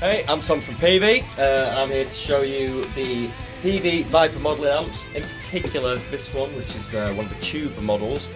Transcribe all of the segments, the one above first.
Hey, I'm Tom from Peavey. I'm here to show you the Peavey Vypyr modelling amps, in particular this one, which is one of the tube models.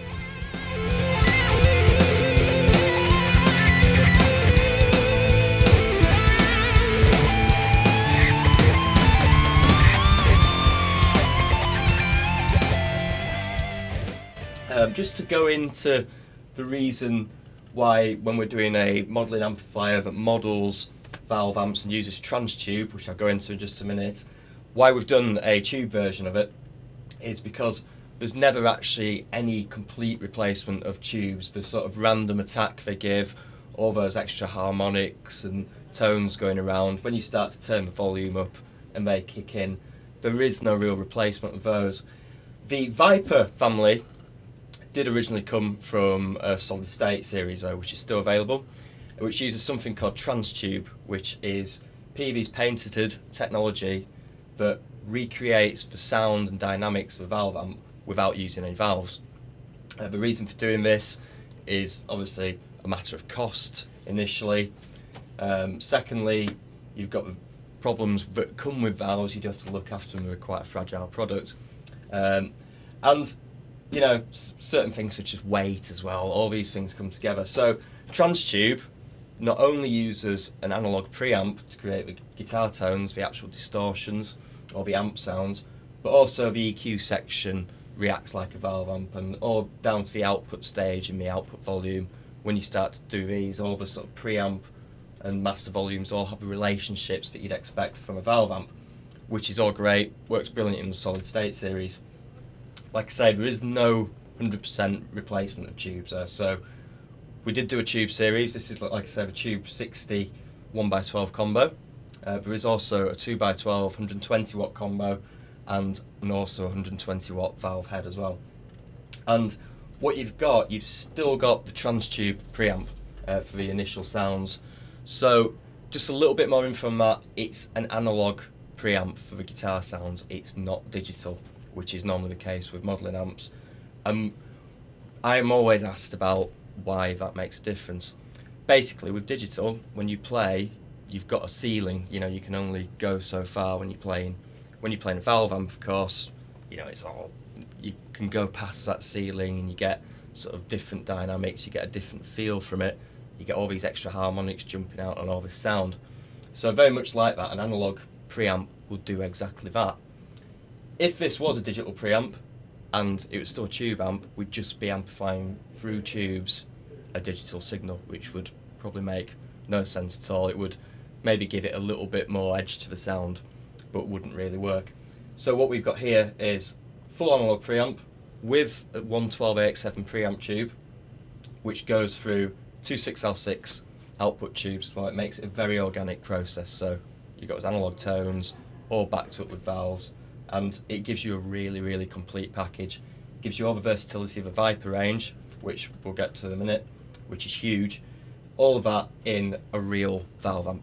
Just to go into the reason why, when we're doing a modelling amplifier that models valve amps and uses trans tube, which I'll go into in just a minute, why we've done a tube version of it is because there's never actually any complete replacement of tubes. There's sort of random attack they give, all those extra harmonics and tones going around. When you start to turn the volume up and they kick in, there is no real replacement of those. The Vypyr family did originally come from a solid state series though, which is still available, which uses something called trans tube, which is Peavey's patented technology that recreates the sound and dynamics of a valve amp without using any valves. The reason for doing this is obviously a matter of cost initially. Secondly, you've got the problems that come with valves. You do have to look after them. They're quite a fragile product. And you know, certain things such as weight as well, all these things come together. So trans tube not only uses an analog preamp to create the guitar tones, the actual distortions or the amp sounds, but also the EQ section reacts like a valve amp, and all down to the output stage and the output volume. When you start to do these, all the sort of preamp and master volumes all have the relationships that you'd expect from a valve amp, which is all great, works brilliant in the solid state series. Like I say, there is no 100% replacement of tubes there. So we did do a tube series. This is, like I said, a tube 60 1x12 combo. There is also a 2x12 120 watt combo and also a 120 watt valve head as well. And what you've still got the trans tube preamp for the initial sounds. So just a little bit more info on that. It's an analog preamp for the guitar sounds. It's not digital, which is normally the case with modelling amps. I am always asked about why that makes a difference. Basically, with digital, when you play, you've got a ceiling. You know, you can only go so far when you're playing. When you're playing a valve amp, of course, you know, you can go past that ceiling and you get sort of different dynamics. You get a different feel from it. You get all these extra harmonics jumping out and all this sound. So very much like that, an analog preamp would do exactly that. If this was a digital preamp and it was still a tube amp, we'd just be amplifying through tubes a digital signal, which would probably make no sense at all. It would maybe give it a little bit more edge to the sound, but wouldn't really work. So what we've got here is full analog preamp with a 112AX7 preamp tube, which goes through two 6L6 output tubes as well. It makes it a very organic process. So you've got those analog tones all backed up with valves, and it gives you a really, really complete package. It gives you all the versatility of a Vypyr range, which we'll get to in a minute, which is huge. All of that in a real valve amp.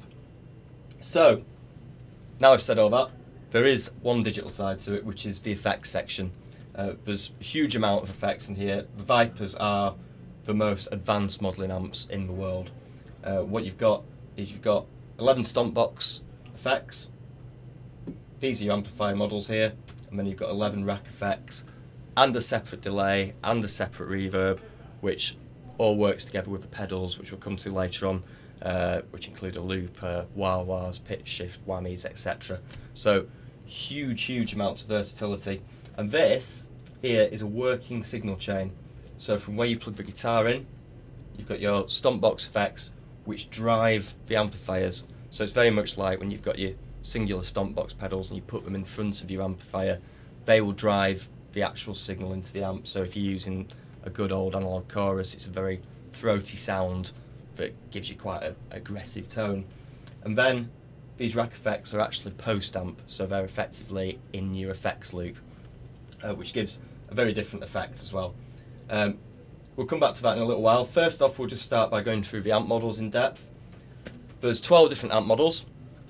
So, now I've said all that, there is one digital side to it, which is the effects section. There's a huge amount of effects in here. The Vypyrs are the most advanced modelling amps in the world. What you've got is you've got 11 stomp box effects. These are your amplifier models here, and then you've got 11 rack effects and a separate delay and a separate reverb, which all works together with the pedals, which we'll come to later on, which include a looper, wah-wahs, pitch shift, whammies, etc. So huge amounts of versatility. And this here is a working signal chain. So from where you plug the guitar in, you've got your stomp box effects, which drive the amplifiers. So it's very much like when you've got your singular stomp box pedals and you put them in front of your amplifier, they will drive the actual signal into the amp. So if you're using a good old analog chorus, it's a very throaty sound that gives you quite an aggressive tone. And then these rack effects are actually post amp, so they're effectively in your effects loop, which gives a very different effect as well. We'll come back to that in a little while. First off, we'll just start by going through the amp models in depth. There's 12 different amp models.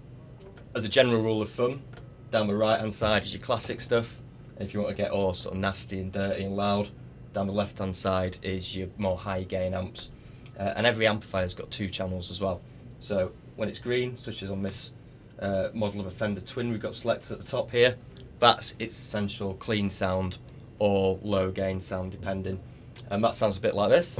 As a general rule of thumb, down the right hand side is your classic stuff. If you want to get all sort of nasty and dirty and loud, down the left hand side is your more high gain amps. And every amplifier's got 2 channels as well. So when it's green, such as on this model of a Fender Twin we've got selected at the top here. That's its essential clean sound or low gain sound depending. And that sounds a bit like this.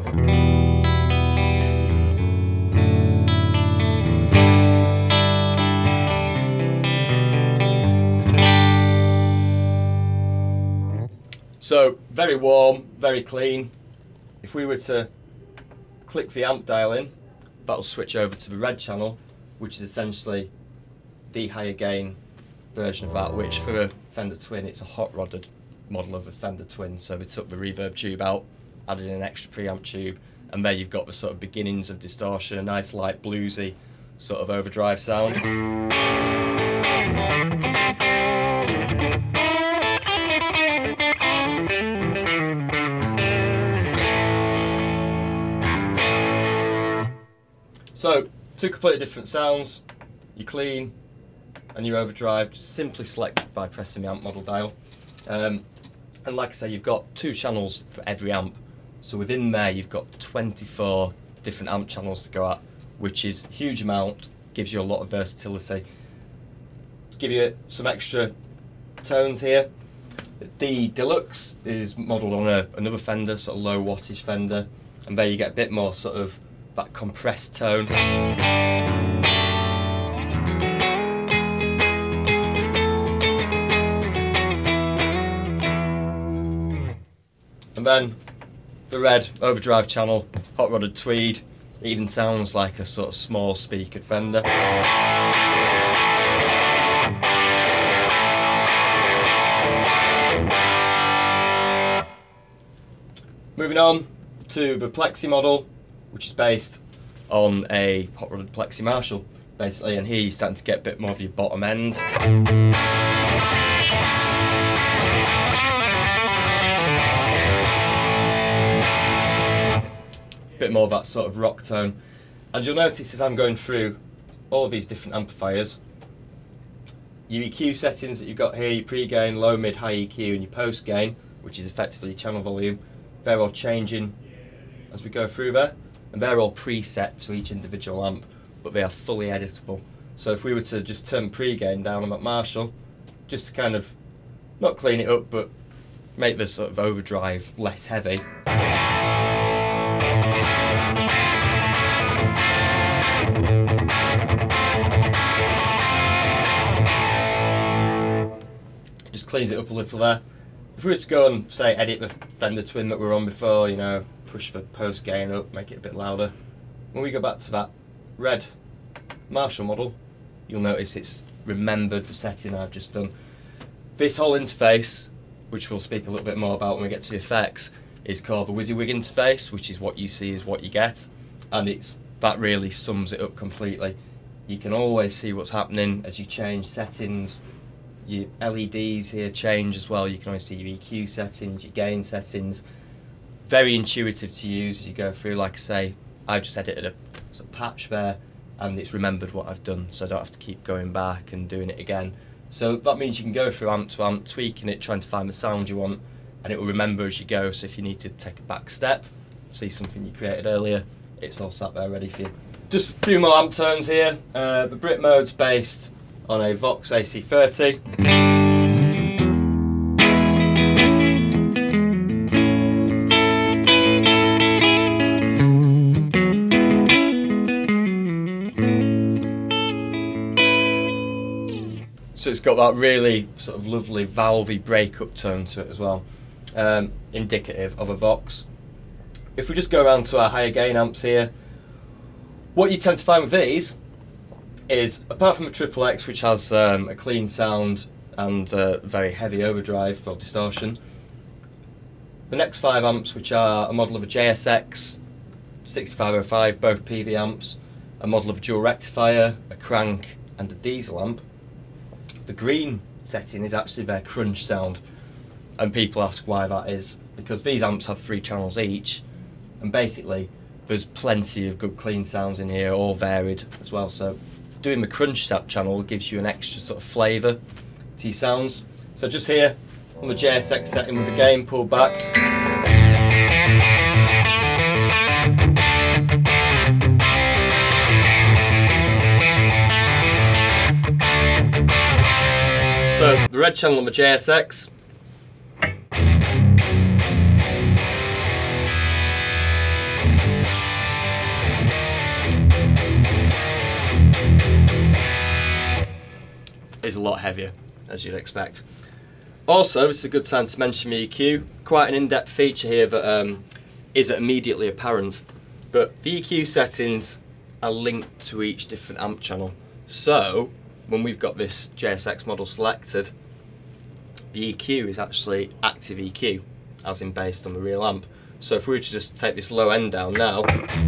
So very warm, very clean. If we were to click the amp dial in, that'll switch over to the red channel, which is essentially the higher gain version of that, which for a Fender Twin, it's a hot rodded model of a Fender Twin. So we took the reverb tube out, added in an extra preamp tube, and there you've got the sort of beginnings of distortion, a nice light bluesy sort of overdrive sound. So, two completely different sounds, your clean and your overdrive, just simply selected by pressing the amp model dial. And like I say, you've got 2 channels for every amp. So within there you've got 24 different amp channels to go at, which is a huge amount, gives you a lot of versatility. To give you some extra tones here, the Deluxe is modelled on another Fender, sort of low wattage Fender, and there you get a bit more sort of that compressed tone. And then the red overdrive channel, hot rodded tweed, it even sounds like a sort of small speakered Fender. Moving on to the Plexi model, which is based on a hot rodded Plexi Marshall, basically, and here you're starting to get a bit more of your bottom end. Bit more of that sort of rock tone. And you'll notice as I'm going through all of these different amplifiers, your EQ settings that you've got here, your pre-gain, low, mid, high EQ, and your post-gain, which is effectively channel volume, they're all changing as we go through there. And they're all preset to each individual amp, but they are fully editable. So if we were to just turn pre-gain down on that Marshall, just to kind of, not clean it up, but make the sort of overdrive less heavy. Just cleans it up a little there. If we were to go and say edit the Fender Twin that we were on before, you know, push the post gain up, make it a bit louder. When we go back to that red Marshall model, you'll notice it's remembered the setting I've just done. This whole interface, which we'll speak a little bit more about when we get to the effects, is called the WYSIWYG interface, which is what you see is what you get, and that really sums it up completely. You can always see what's happening as you change settings. Your LEDs here change as well. You can always see your EQ settings, your gain settings. Very intuitive to use as you go through. Like I say, I've just edited a sort of patch there and it's remembered what I've done, so I don't have to keep going back and doing it again. So that means you can go through amp to amp, tweaking it, trying to find the sound you want, and it will remember as you go. So if you need to take a back step, see something you created earlier, it's all sat there ready for you. Just a few more amp tones here. The Brit mode's based on a Vox AC30. So it's got that really sort of lovely valvey break-up tone to it as well, indicative of a Vox. If we just go around to our higher gain amps here, what you tend to find with these is, apart from the Triple X, which has a clean sound and very heavy overdrive for distortion, the next 5 amps, which are a model of a JSX 6505, both Peavey amps, a model of a dual rectifier, a crank and a diesel amp, the green setting is actually their crunch sound, and people ask why that is, because these amps have 3 channels each, and basically there's plenty of good clean sounds in here, all varied as well. So doing the crunch channel gives you an extra sort of flavour to your sounds. So just here on the JSX setting with the gain pulled back, So the red channel on the JSX, is a lot heavier, as you'd expect. Also, this is a good time to mention the EQ. Quite an in-depth feature here that isn't immediately apparent, but the EQ settings are linked to each different amp channel. So when we've got this JSX model selected, the EQ is actually active EQ, as in based on the real amp. So if we were to just take this low end down now,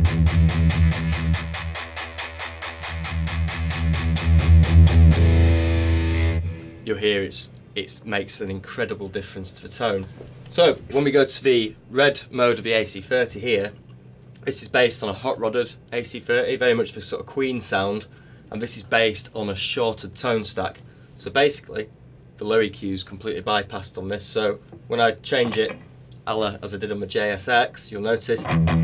you'll hear it makes an incredible difference to the tone. So when we go to the red mode of the AC30 here, this is based on a hot rodded AC30, very much the sort of Queen sound, and this is based on a shorted tone stack. So basically the low EQ is completely bypassed on this, so when I change it as I did on the JSX, you'll notice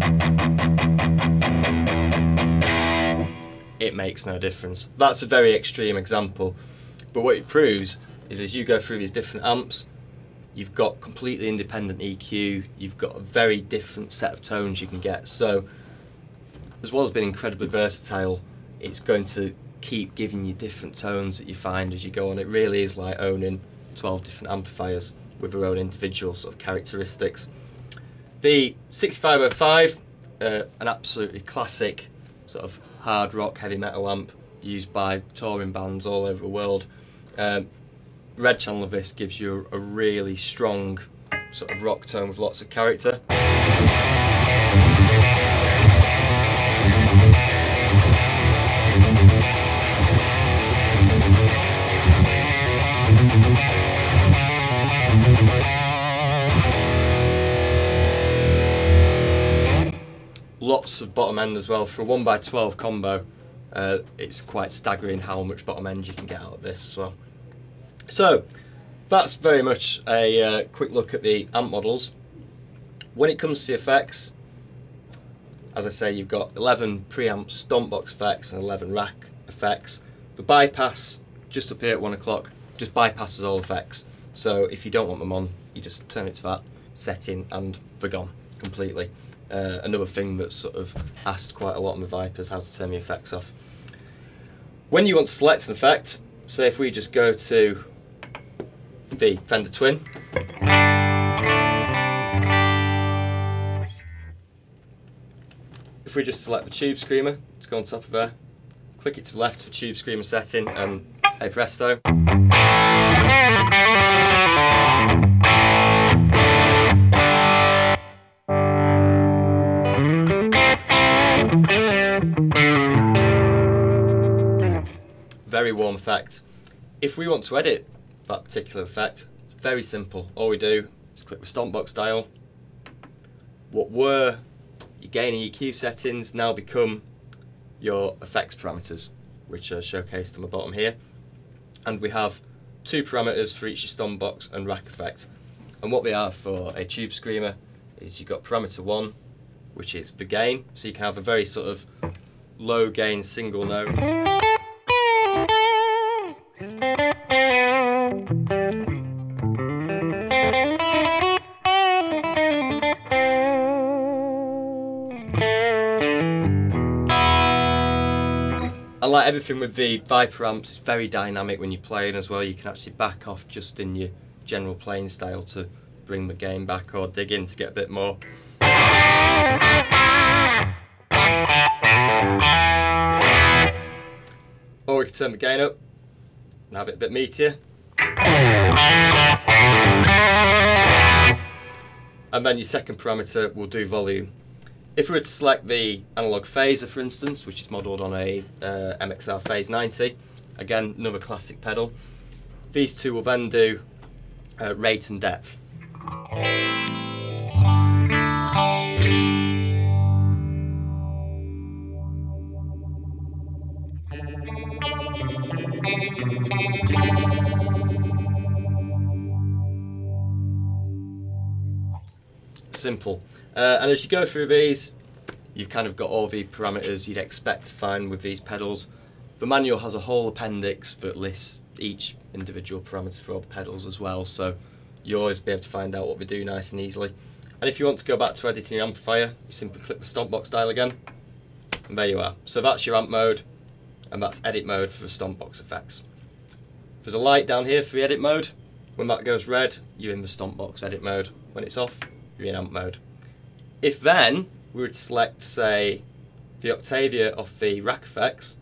it makes no difference. That's a very extreme example, but what it proves is as you go through these different amps, you've got completely independent EQ, you've got a very different set of tones you can get. So as well as being incredibly versatile, it's going to keep giving you different tones that you find as you go on. It really is like owning 12 different amplifiers with their own individual sort of characteristics. The 6505, an absolutely classic sort of hard rock heavy metal amp used by touring bands all over the world. Red channel of this gives you a really strong sort of rock tone with lots of character. Lots of bottom end as well. For a 1x12 combo, it's quite staggering how much bottom end you can get out of this as well. So that's very much a quick look at the amp models. When it comes to the effects, as I say, you've got 11 preamp stomp box effects and 11 rack effects. The bypass, just up here at 1 o'clock, just bypasses all effects. So if you don't want them on, you just turn it to that setting and they're gone completely. Another thing that's sort of asked quite a lot on the Vypyrs, how to turn the effects off. When you want to select an effect, say if we just go to the Fender Twin, if we just select the Tube Screamer to go on top of there, click it to the left for Tube Screamer setting, and hey presto, very warm effect. If we want to edit that particular effect, it's very simple. All we do is click the stomp box dial. What were your gain and EQ settings now become your effects parameters, which are showcased on the bottom here. And we have 2 parameters for each stomp box and rack effect. And what they are for a Tube Screamer is you've got parameter 1, which is the gain. So you can have a very sort of low gain single note. And like everything with the Vypyr amps, it's very dynamic when you're playing as well. You can actually back off just in your general playing style to bring the gain back or dig in to get a bit more. Or we can turn the gain up and have it a bit meatier. And then your second parameter will do volume. If we were to select the analog phaser, for instance, which is modelled on a MXR Phase 90, again another classic pedal, these two will then do rate and depth. Simple. And as you go through these, you've kind of got all the parameters you'd expect to find with these pedals. The manual has a whole appendix that lists each individual parameter for all the pedals as well, so you'll always be able to find out what we do nice and easily. And if you want to go back to editing your amplifier, you simply click the stomp box dial again, and there you are. So that's your amp mode, and that's edit mode for the stomp box effects. There's a light down here for the edit mode. When that goes red, you're in the stomp box edit mode. When it's off, you're in amp mode. If then we were to select, say, the Octavia off the rack effects,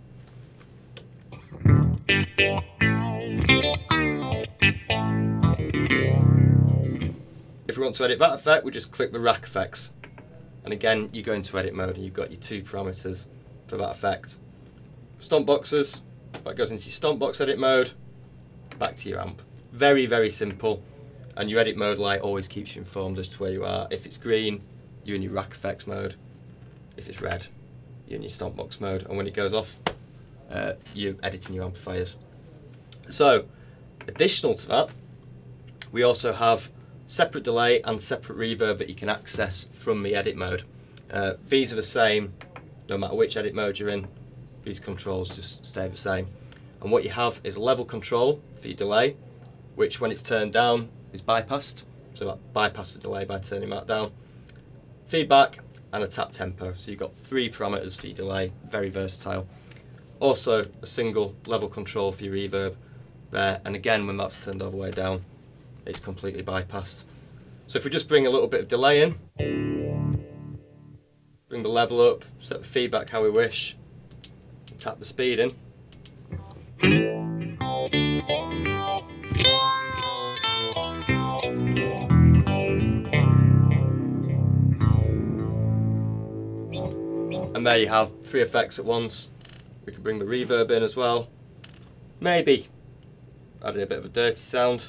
if we want to edit that effect, we just click the rack effects, and again you go into edit mode and you've got your two parameters for that effect. Stomp boxes, that goes into your stomp box edit mode, back to your amp. Very, very simple, and your edit mode light always keeps you informed as to where you are. If it's green, you're in your rack effects mode. If it's red, you're in your stomp box mode, and when it goes off, you're editing your amplifiers. So, additional to that, we also have separate delay and separate reverb that you can access from the edit mode. These are the same no matter which edit mode you're in. These controls just stay the same. And what you have is a level control for your delay, which when it's turned down is bypassed. So that bypass the delay by turning that down. Feedback and a tap tempo. So you've got 3 parameters for your delay, very versatile. Also a single level control for your reverb there, and again when that's turned all the way down, it's completely bypassed. So if we just bring a little bit of delay in, bring the level up, set the feedback how we wish, and tap the speed in. And there you have 3 effects at once. We can bring the reverb in as well. Maybe adding a bit of a dirty sound.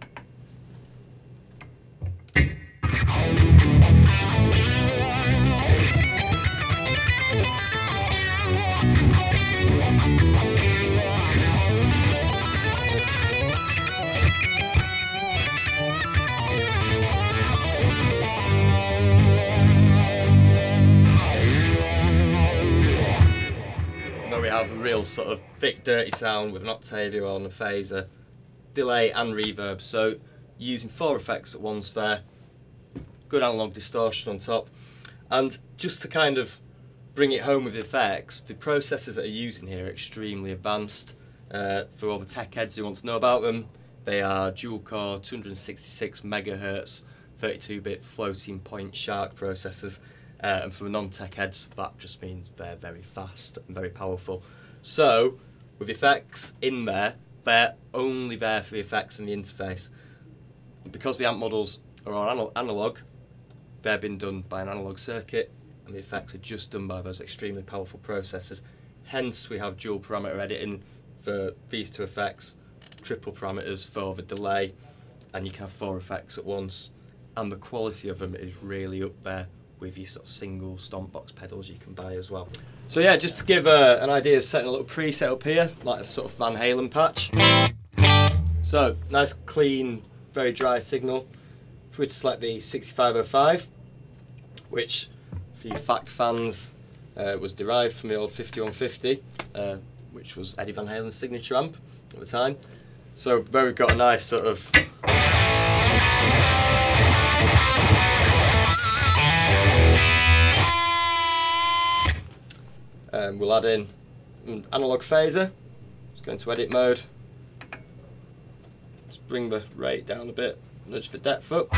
We have a real sort of thick, dirty sound with an Octavia or an phaser, delay and reverb. So using 4 effects at once there, good analog distortion on top. And just to kind of bring it home with the effects, the processors that are using here are extremely advanced. For all the tech heads who want to know about them, they are dual core 266 MHz 32-bit floating point SHARC processors. And for the non-tech heads, that just means they're very fast and very powerful. So, with effects in there, they're only there for the effects in the interface. Because the amp models are all analog, they've been done by an analog circuit, and the effects are just done by those extremely powerful processors. Hence, we have dual parameter editing for these 2 effects, triple parameters for the delay, and you can have 4 effects at once. And the quality of them is really up there with your sort of single stomp box pedals you can buy as well. So yeah, just to give an idea of setting a little preset up here, like a sort of Van Halen patch. So, nice clean, very dry signal. If we were to select the 6505, which for you fact fans was derived from the old 5150, which was Eddie Van Halen's signature amp at the time. So there we've got a nice sort of we'll add in an analog phaser. Just go into edit mode. Just bring the rate down a bit, nudge the depth up.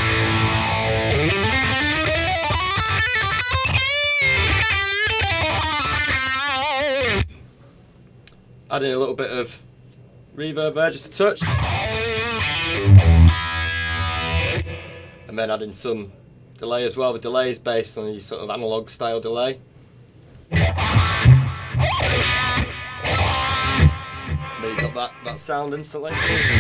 Add in a little bit of reverb there, just a touch. And then add in some delay as well. The delay is based on your sort of analog style delay. There you got that sound instantly.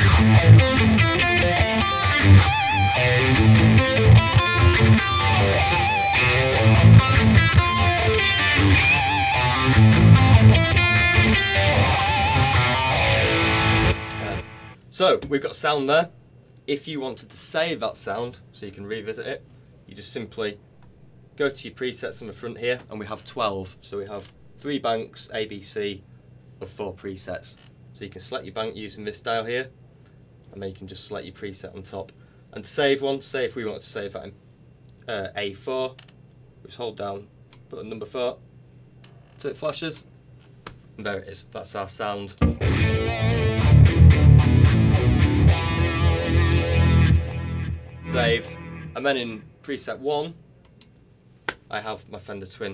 So we've got sound there. If you wanted to save that sound so you can revisit it, you just simply go to your presets on the front here, and we have 12. So we have 3 banks ABC, of 4 presets. So you can select your bank using this dial here, and then you can just select your preset on top. And to save one, say if we wanted to save that in A4, we just hold down button number 4 till it flashes, and there it is. That's our sound. Saved. And then in preset 1, I have my Fender Twin.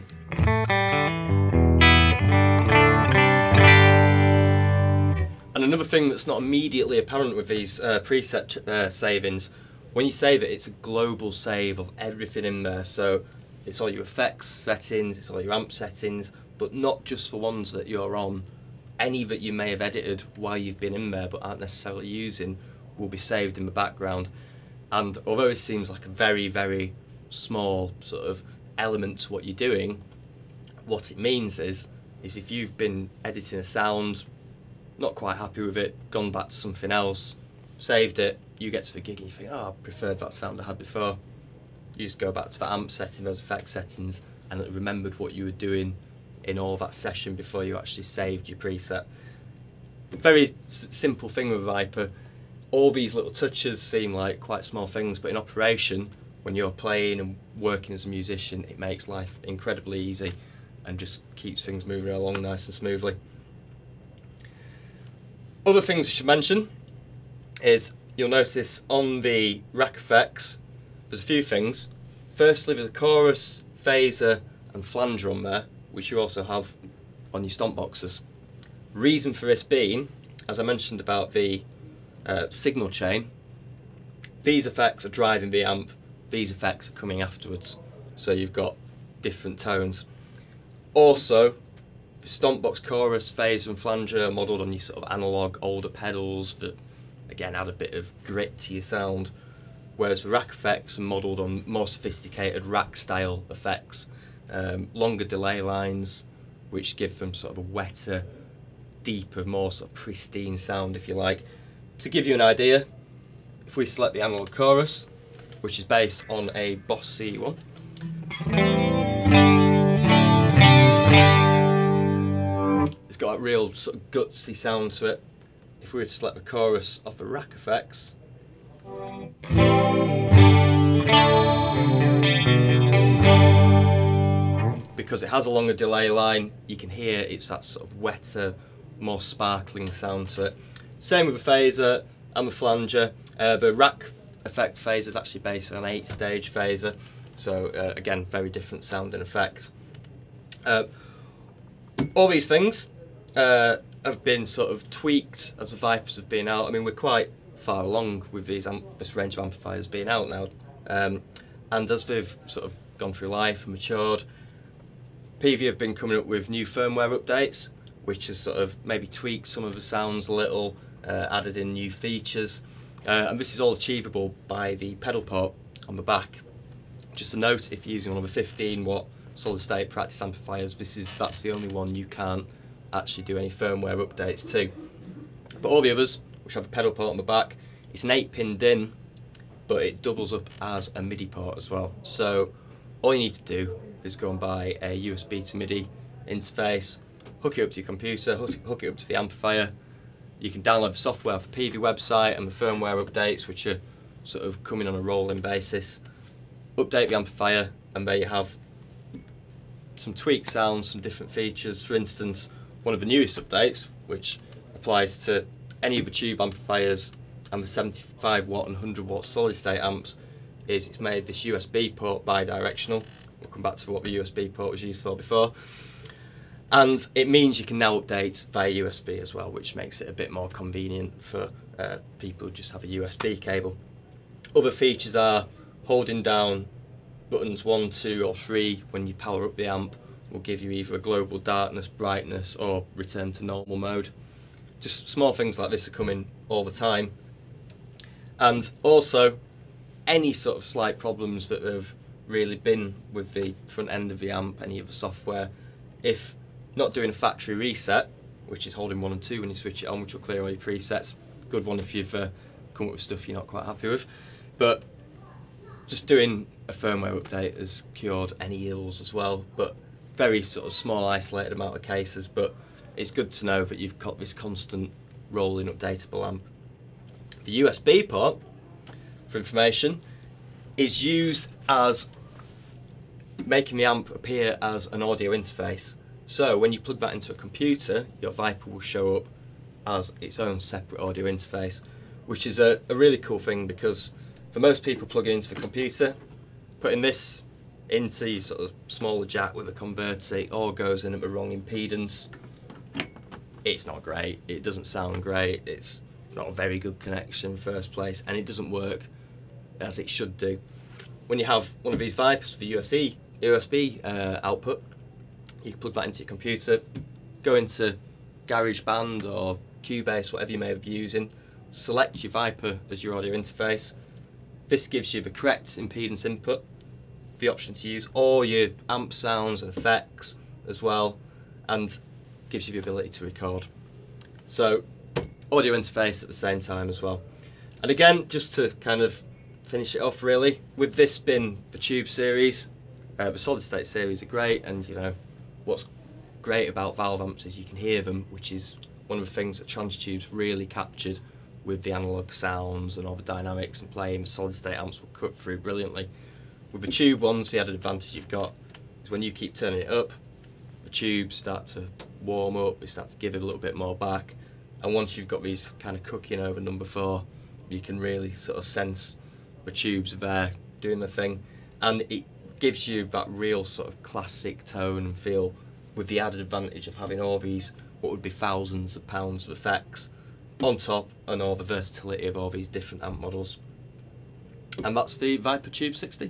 And another thing that's not immediately apparent with these preset savings, when you save it, it's a global save of everything in there. So it's all your effects settings, it's all your amp settings, but not just for ones that you're on. Any that you may have edited while you've been in there but aren't necessarily using will be saved in the background. And although it seems like a very, very small sort of element to what you're doing, what it means is if you've been editing a sound, not quite happy with it, gone back to something else, saved it, you get to the gig and you think, oh, I preferred that sound I had before. You just go back to the amp setting, those effect settings, and it remembered what you were doing in all that session before you actually saved your preset. Very simple thing with Vypyr. All these little touches seem like quite small things, but in operation, when you're playing and working as a musician, it makes life incredibly easy and just keeps things moving along nice and smoothly. Other things I should mention is you'll notice on the rack effects there's a few things. Firstly, there's a chorus, phaser and flanger on there, which you also have on your stomp boxes. Reason for this being, as I mentioned about the signal chain, these effects are driving the amp, these effects are coming afterwards, so you've got different tones. Also, the stomp box chorus, phaser and flanger are modelled on your sort of analogue older pedals that again add a bit of grit to your sound, whereas the rack effects are modelled on more sophisticated rack style effects, longer delay lines which give them sort of a wetter, deeper, more sort of pristine sound, if you like. To give you an idea, if we select the analog chorus, which is based on a Boss C1, it's got a real sort of gutsy sound to it. If we were to select the chorus of the rack effects, because it has a longer delay line, you can hear it's that sort of wetter, more sparkling sound to it. Same with the phaser and the flanger. The rack effect phaser is actually based on an 8-stage phaser, so again, very different sound and effects. All these things have been sort of tweaked as the Vypyrs have been out. I mean, we're quite far along with this range of amplifiers being out now, and as they've sort of gone through life and matured, Peavey have been coming up with new firmware updates, which has sort of maybe tweaked some of the sounds a little, added in new features, and this is all achievable by the pedal port on the back. Just a note, if you're using one of the 15-watt solid-state practice amplifiers, that's the only one you can't actually do any firmware updates to. But all the others, which have a pedal port on the back, it's an 8-pin DIN, but it doubles up as a MIDI port as well. So all you need to do is go and buy a USB to MIDI interface, hook it up to your computer, hook it up to the amplifier. You can download the software off the Peavey website and the firmware updates, which are sort of coming on a rolling basis. Update the amplifier, and there you have some tweaked sounds, some different features. For instance, one of the newest updates, which applies to any of the tube amplifiers and the 75-watt and 100-watt solid-state amps, is it's made this USB port bi-directional. We'll come back to what the USB port was used for before. And it means you can now update via USB as well, which makes it a bit more convenient for people who just have a USB cable. Other features are holding down buttons 1, 2 or 3 when you power up the amp will give you either a global darkness, brightness or return to normal mode. Just small things like this are coming all the time. And also, any sort of slight problems that have really been with the front end of the amp, any of the software, if not doing a factory reset, which is holding 1 and 2 when you switch it on, which will clear all your presets. Good one if you've come up with stuff you're not quite happy with. But just doing a firmware update has cured any ills as well, but very sort of small isolated amount of cases. But it's good to know that you've got this constant rolling updatable amp. The USB port, for information, is used as making the amp appear as an audio interface. So when you plug that into a computer, your Vypyr will show up as its own separate audio interface, which is a really cool thing, because for most people plugging into the computer, putting this into your sort of smaller jack with a converter, it all goes in at the wrong impedance. It's not great, it doesn't sound great, it's not a very good connection in the first place, and it doesn't work as it should do. When you have one of these Vypyrs for USB output, you can plug that into your computer, go into GarageBand or Cubase, whatever you may be using, select your Vypyr as your audio interface. This gives you the correct impedance input, the option to use all your amp sounds and effects as well, and gives you the ability to record. So audio interface at the same time as well. And again, just to kind of finish it off really, with this being the Tube series, the solid state series are great, and you know what's great about valve amps is you can hear them, which is one of the things that trans tubes really captured with the analog sounds and all the dynamics and playing. The solid state amps will cut through brilliantly. With the tube ones, the added advantage you've got is when you keep turning it up, the tubes start to warm up, they start to give it a little bit more back, and once you've got these kind of cooking over number 4, you can really sort of sense the tubes there doing the thing, and it gives you that real sort of classic tone and feel, with the added advantage of having all these what would be thousands of pounds of effects on top, and all the versatility of all these different amp models. And that's the Vypyr Tube 60.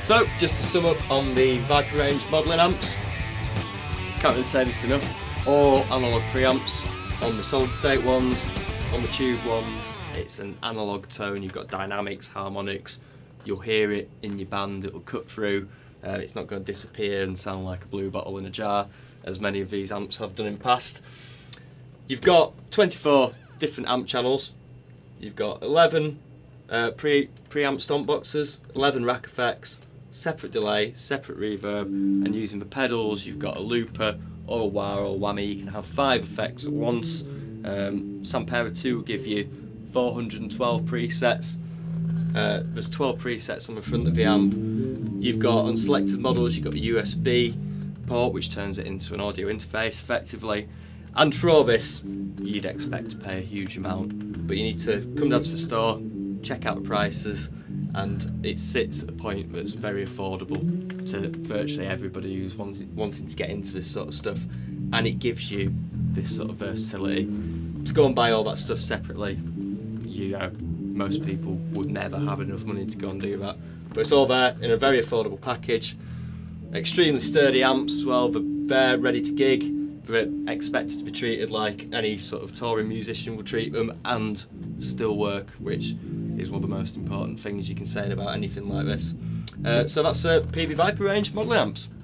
So, just to sum up on the Vypyr range modelling amps, can't really say this enough, all analogue preamps. On the solid state ones, on the tube ones, it's an analogue tone. You've got dynamics, harmonics, you'll hear it in your band, it'll cut through, it's not going to disappear and sound like a blue bottle in a jar, as many of these amps have done in the past. You've got 24 different amp channels, you've got 11 preamp stomp boxes, 11 rack effects, separate delay, separate reverb, and using the pedals you've got a looper or a wah or a whammy. You can have 5 effects at once. Sampera 2 will give you 412 presets. There's 12 presets on the front of the amp. You've got, on selected models, you've got a USB port which turns it into an audio interface effectively. And for all this, you'd expect to pay a huge amount, but you need to come down to the store, check out the prices, and it sits at a point that's very affordable to virtually everybody who's wanting to get into this sort of stuff, and it gives you this sort of versatility. To go and buy all that stuff separately, you know, most people would never have enough money to go and do that, but it's all there in a very affordable package. Extremely sturdy amps as well, they're ready to gig. They're expected to be treated like any sort of touring musician would treat them and still work, which is one of the most important things you can say about anything like this. So that's Peavey Vypyr range modelling amps.